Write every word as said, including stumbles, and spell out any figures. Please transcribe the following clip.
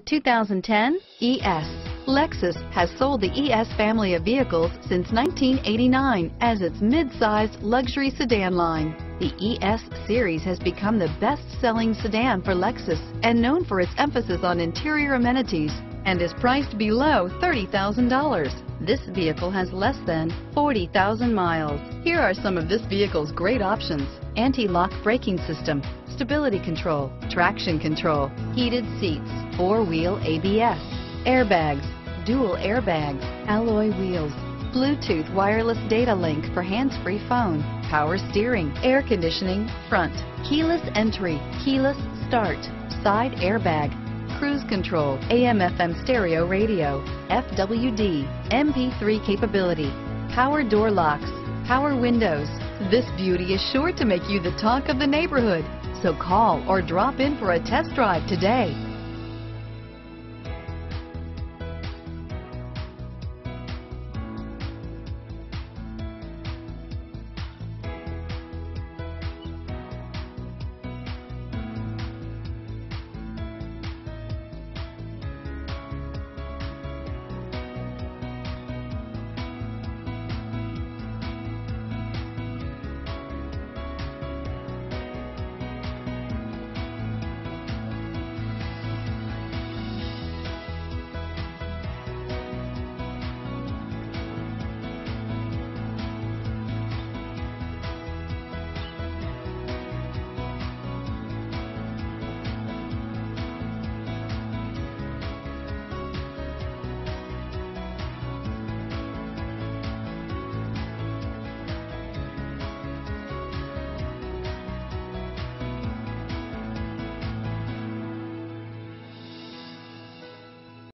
two thousand ten E S. Lexus has sold the E S family of vehicles since nineteen eighty-nine as its mid-size luxury sedan line. The E S series has become the best-selling sedan for Lexus and known for its emphasis on interior amenities and is priced below thirty thousand dollars. This vehicle has less than forty thousand miles. Here are some of this vehicle's great options: anti-lock braking system, stability control, traction control, heated seats, four-wheel A B S, airbags, dual airbags, alloy wheels, Bluetooth wireless data link for hands-free phone, power steering, air conditioning, front, keyless entry, keyless start, side airbag, cruise control, A M F M stereo radio, F W D, M P three capability, power door locks, power windows. This beauty is sure to make you the talk of the neighborhood. So call or drop in for a test drive today.